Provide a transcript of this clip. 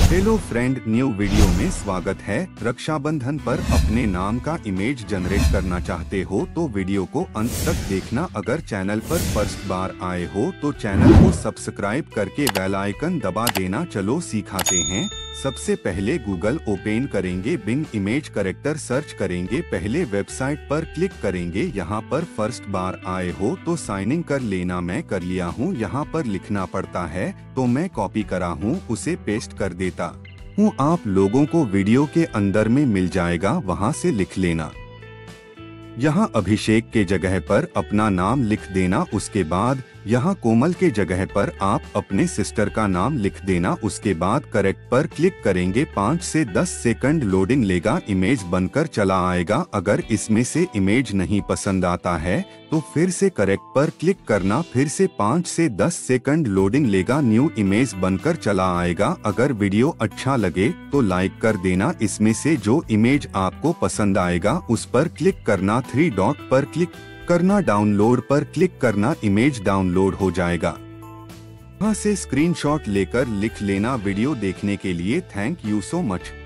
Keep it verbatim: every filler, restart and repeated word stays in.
Hello friend, new video में स्वागत है। रक्षाबंधन पर अपने नाम का इमेज जनरेट करना चाहते हो तो वीडियो को अंत तक देखना। अगर चैनल पर फर्स्ट बार आए हो तो चैनल को सब्सक्राइब करके बेल आइकन दबा देना। चलो सिखाते हैं। सबसे पहले गूगल ओपन करेंगे, बिंग इमेज करेक्टर सर्च करेंगे, पहले वेबसाइट पर क्लिक करेंगे। यहाँ पर फर्स्ट बार आए हो तो साइन इन कर लेना। मैं कर लिया हूँ। यहाँ पर लिखना पड़ता है तो मैं कॉपी करा हूँ, उसे पेस्ट कर देता हूँ। आप लोगों को वीडियो के अंदर में मिल जाएगा, वहाँ से लिख लेना। यहाँ अभिषेक के जगह पर अपना नाम लिख देना। उसके बाद यहाँ कोमल के जगह पर आप अपने सिस्टर का नाम लिख देना। उसके बाद करेक्ट पर क्लिक करेंगे। पाँच से दस सेकंड लोडिंग लेगा, इमेज बनकर चला आएगा। अगर इसमें से इमेज नहीं पसंद आता है तो फिर से करेक्ट पर क्लिक करना, फिर से पाँच से दस सेकंड लोडिंग लेगा, न्यू इमेज बनकर चला आएगा। अगर वीडियो अच्छा लगे तो लाइक कर देना। इसमें से जो इमेज आपको पसंद आएगा उस पर क्लिक करना, थ्री डॉट पर क्लिक करना, डाउनलोड पर क्लिक करना, इमेज डाउनलोड हो जाएगा। यहाँ से स्क्रीनशॉट लेकर लिख लेना। वीडियो देखने के लिए थैंक यू सो मच।